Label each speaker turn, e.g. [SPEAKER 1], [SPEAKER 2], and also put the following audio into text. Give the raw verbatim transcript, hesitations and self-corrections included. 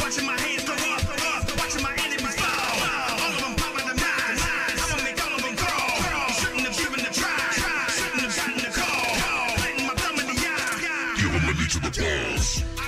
[SPEAKER 1] Watching my hands go up, up, watching my enemies fall. All of them popping the minds. I'ma make all of them crawl. Shouldn't have given the try. Shouldn't have gotten the call. Letting my thumb in the eye. Give them a knee to the balls.